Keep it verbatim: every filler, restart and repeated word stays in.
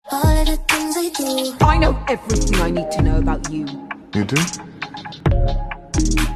All of the things I do. I know everything I need to know about you. You do?